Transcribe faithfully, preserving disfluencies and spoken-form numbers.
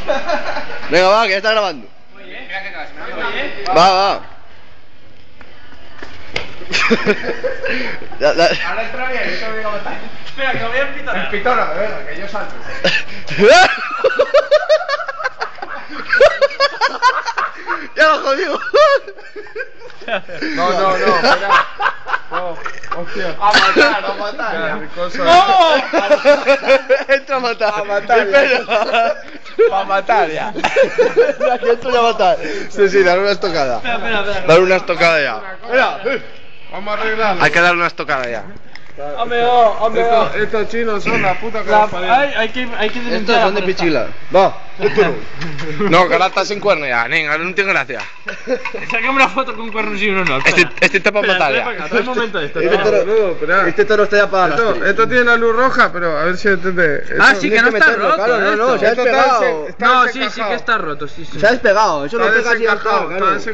Venga, va, que ya está grabando. Muy bien. Mira que acabas. Muy bien. Va, va. la, la... Ahora entra bien, yo te voy a matar. Espera, que voy a pitar. El Pitona, de verdad, que yo salto. ¡Ya lo jodido! No, no, no, espera. No, hostia. A matar, a matar. Qué cosa. ¡No! Entra a matar. A matar, Espera. A matar ya. Ya que entro ya a matar. Sí, sí, dar una estocada. Espera, espera, espera. Dar una estocada ya. Mira, Vamos a arreglarlo. hay que dar una estocada ya. Hombre, oh, hombre, oh. Estos, estos chinos son la puta que La- los parió. hay, hay que, hay que Estos denunciar son de a Foresta. pichila. Va, esto no. No, que ahora estás sin cuerno ya, venga, no tiene gracia. Sácame una foto con cuernos y uno no. Este, Espera. este está para Espera, matar espera, ya. espera, trae un momento esto. Este No, toro, boludo, espera. este toro está ya para Esto, las esto tiene la luz roja, pero a ver si entiende. Ah, Esto- sí, que no está meterlo, roto. claro, no, no, esto. se ha Esto está despegado. desen- está No, sí, sí desencajado. que está roto, sí, sí. Se ha despegado, eso Está lo pegas y ya está, desencajado, claro. está